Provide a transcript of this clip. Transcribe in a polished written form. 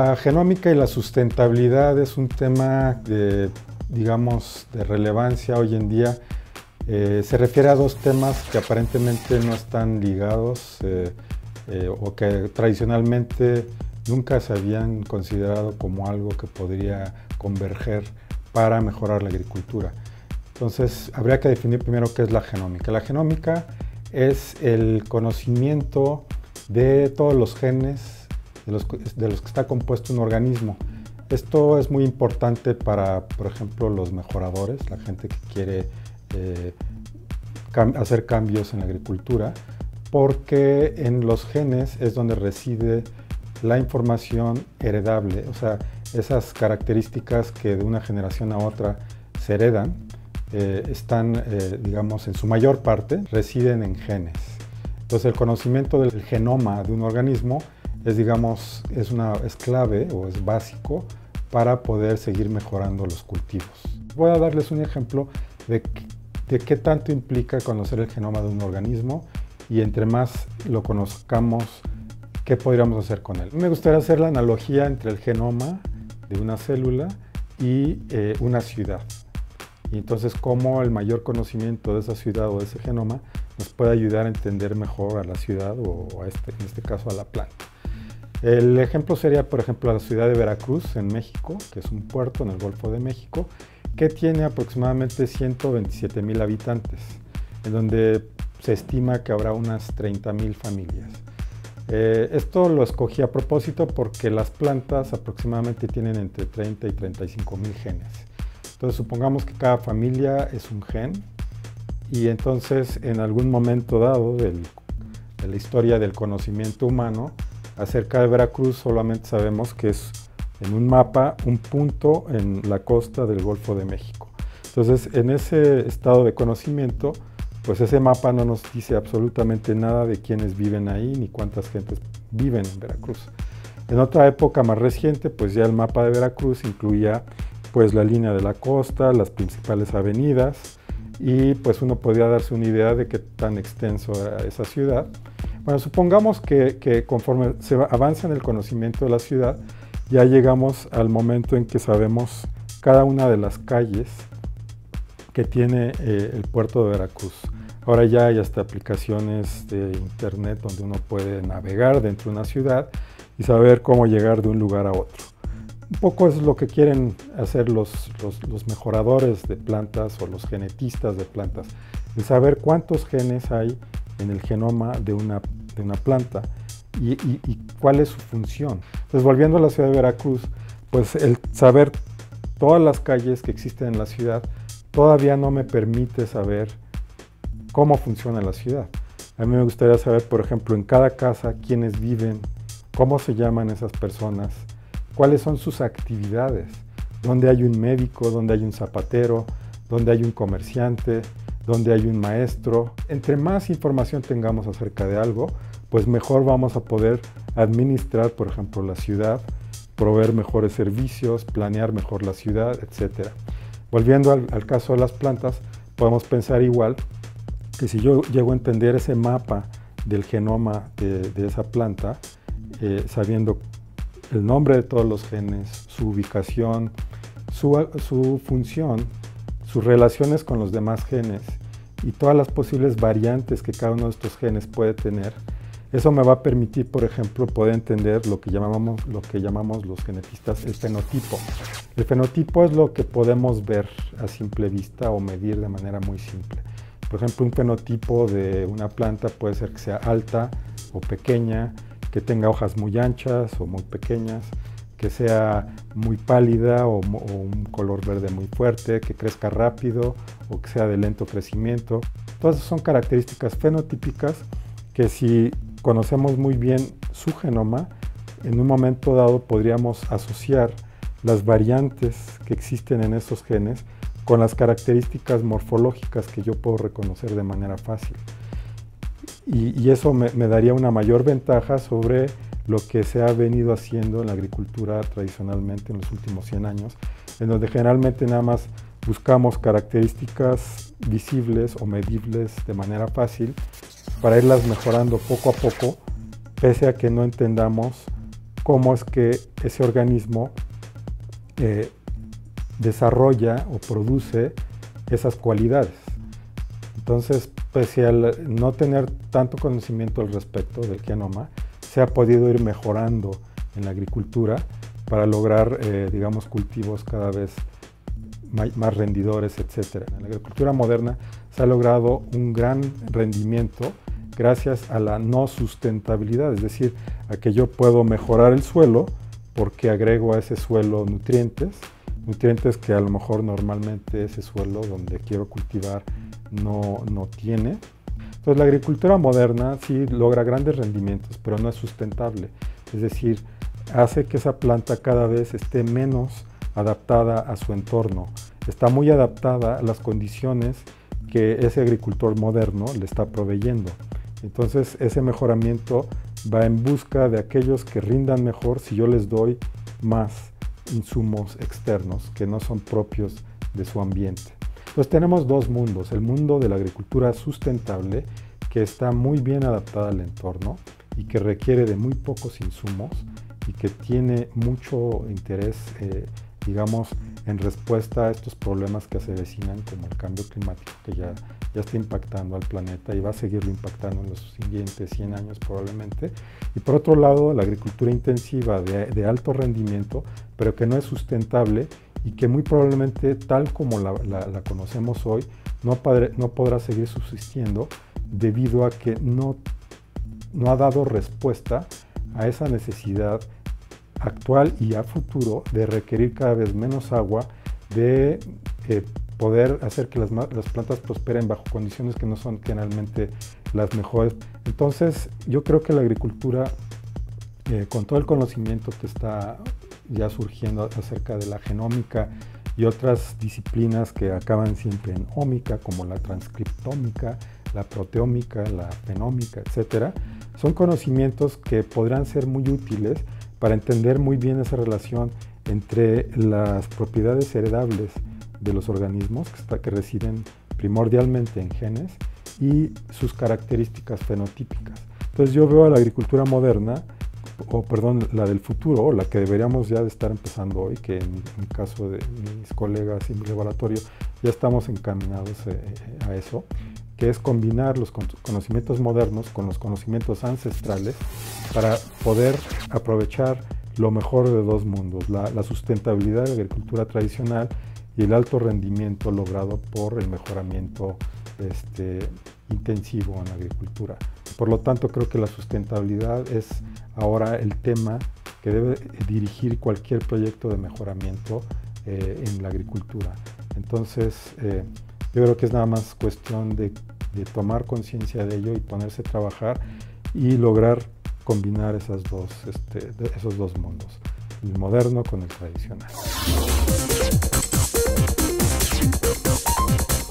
La genómica y la sustentabilidad es un tema de, digamos, de relevancia hoy en día. Se refiere a dos temas que aparentemente no están ligados o que tradicionalmente nunca se habían considerado como algo que podría converger para mejorar la agricultura. Entonces, habría que definir primero qué es la genómica. La genómica es el conocimiento de todos los genes de los que está compuesto un organismo. Esto es muy importante para, por ejemplo, los mejoradores, la gente que quiere hacer cambios en la agricultura, porque en los genes es donde reside la información heredable, o sea, esas características que de una generación a otra se heredan, están, digamos, en su mayor parte, residen en genes. Entonces, el conocimiento del genoma de un organismo es, digamos, es clave o es básico para poder seguir mejorando los cultivos. Voy a darles un ejemplo de qué tanto implica conocer el genoma de un organismo y entre más lo conozcamos, qué podríamos hacer con él. Me gustaría hacer la analogía entre el genoma de una célula y una ciudad. Y entonces, cómo el mayor conocimiento de esa ciudad o de ese genoma nos puede ayudar a entender mejor a la ciudad o en este caso a la planta. El ejemplo sería, por ejemplo, la ciudad de Veracruz, en México, que es un puerto en el Golfo de México, que tiene aproximadamente 127,000 habitantes, en donde se estima que habrá unas 30,000 familias. Esto lo escogí a propósito porque las plantas aproximadamente tienen entre 30 y 35,000 genes. Entonces, supongamos que cada familia es un gen, y entonces en algún momento dado de la historia del conocimiento humano, acerca de Veracruz solamente sabemos que es en un mapa un punto en la costa del Golfo de México. Entonces, en ese estado de conocimiento, pues ese mapa no nos dice absolutamente nada de quiénes viven ahí ni cuántas gentes viven en Veracruz. En otra época más reciente, pues ya el mapa de Veracruz incluía pues la línea de la costa, las principales avenidas, y pues uno podía darse una idea de qué tan extenso era esa ciudad. Bueno, supongamos que conforme se avanza en el conocimiento de la ciudad, ya llegamos al momento en que sabemos cada una de las calles que tiene el puerto de Veracruz. Ahora ya hay hasta aplicaciones de internet donde uno puede navegar dentro de una ciudad y saber cómo llegar de un lugar a otro. Un poco es lo que quieren hacer los mejoradores de plantas o los genetistas de plantas, el saber cuántos genes hay en el genoma de una planta y cuál es su función. Entonces, volviendo a la ciudad de Veracruz, pues el saber todas las calles que existen en la ciudad todavía no me permite saber cómo funciona la ciudad. A mí me gustaría saber, por ejemplo, en cada casa quiénes viven, cómo se llaman esas personas, cuáles son sus actividades, dónde hay un médico, dónde hay un zapatero, dónde hay un comerciante, donde hay un maestro. Entre más información tengamos acerca de algo, pues mejor vamos a poder administrar, por ejemplo, la ciudad, proveer mejores servicios, planear mejor la ciudad, etc. Volviendo al caso de las plantas, podemos pensar igual que si yo llego a entender ese mapa del genoma de esa planta, sabiendo el nombre de todos los genes, su ubicación, su función, sus relaciones con los demás genes y todas las posibles variantes que cada uno de estos genes puede tener, eso me va a permitir, por ejemplo, poder entender lo que llamamos los genetistas el fenotipo. El fenotipo es lo que podemos ver a simple vista o medir de manera muy simple. Por ejemplo, un fenotipo de una planta puede ser que sea alta o pequeña, que tenga hojas muy anchas o muy pequeñas, que sea muy pálida o un color verde muy fuerte, que crezca rápido o que sea de lento crecimiento. Todas esas son características fenotípicas que, si conocemos muy bien su genoma, en un momento dado podríamos asociar las variantes que existen en esos genes con las características morfológicas que yo puedo reconocer de manera fácil. Y eso me daría una mayor ventaja sobre lo que se ha venido haciendo en la agricultura tradicionalmente en los últimos 100 años, en donde generalmente nada más buscamos características visibles o medibles de manera fácil para irlas mejorando poco a poco, pese a que no entendamos cómo es que ese organismo desarrolla o produce esas cualidades. Entonces, pese a no tener tanto conocimiento al respecto del genoma, se ha podido ir mejorando en la agricultura para lograr, digamos, cultivos cada vez más rendidores, etc. En la agricultura moderna se ha logrado un gran rendimiento gracias a la no sustentabilidad, es decir, a que yo puedo mejorar el suelo porque agrego a ese suelo nutrientes que a lo mejor normalmente ese suelo donde quiero cultivar no tiene. Entonces la agricultura moderna sí logra grandes rendimientos, pero no es sustentable, es decir, hace que esa planta cada vez esté menos adaptada a su entorno, está muy adaptada a las condiciones que ese agricultor moderno le está proveyendo. Entonces ese mejoramiento va en busca de aquellos que rindan mejor si yo les doy más insumos externos que no son propios de su ambiente. Entonces tenemos dos mundos, el mundo de la agricultura sustentable, que está muy bien adaptada al entorno y que requiere de muy pocos insumos y que tiene mucho interés, digamos, en respuesta a estos problemas que se avecinan, como el cambio climático, que ya está impactando al planeta y va a seguirlo impactando en los siguientes 100 años probablemente. Y por otro lado, la agricultura intensiva de alto rendimiento, pero que no es sustentable y que muy probablemente, tal como la conocemos hoy, no podrá seguir subsistiendo debido a que no ha dado respuesta a esa necesidad actual y a futuro de requerir cada vez menos agua, de poder hacer que las plantas prosperen bajo condiciones que no son generalmente las mejores. Entonces yo creo que la agricultura, con todo el conocimiento que está ya surgiendo acerca de la genómica y otras disciplinas que acaban siempre en ómica, como la transcriptómica, la proteómica, la fenómica, etc., son conocimientos que podrán ser muy útiles para entender muy bien esa relación entre las propiedades heredables de los organismos que residen primordialmente en genes y sus características fenotípicas. Entonces yo veo a la agricultura moderna, la del futuro, o la que deberíamos ya de estar empezando hoy, que en el caso de mis colegas y mi laboratorio ya estamos encaminados a eso, que es combinar los conocimientos modernos con los conocimientos ancestrales para poder aprovechar lo mejor de dos mundos, la sustentabilidad de la agricultura tradicional y el alto rendimiento logrado por el mejoramiento intensivo en la agricultura. Por lo tanto, creo que la sustentabilidad es ahora el tema que debe dirigir cualquier proyecto de mejoramiento en la agricultura. Entonces, yo creo que es nada más cuestión de tomar conciencia de ello y ponerse a trabajar y lograr combinar esos dos mundos, el moderno con el tradicional.